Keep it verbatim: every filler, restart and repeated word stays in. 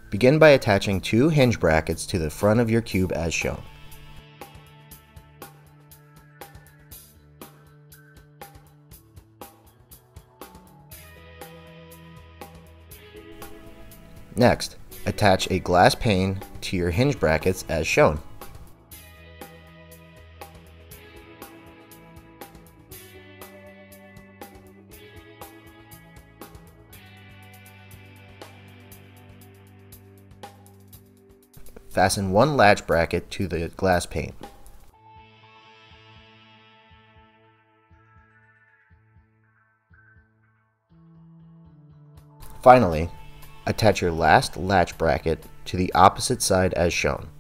Begin by attaching two hinge brackets to the front of your cube as shown. Next, attach a glass pane to your hinge brackets as shown. Fasten one latch bracket to the glass pane. Finally, attach your last latch bracket to the opposite side as shown.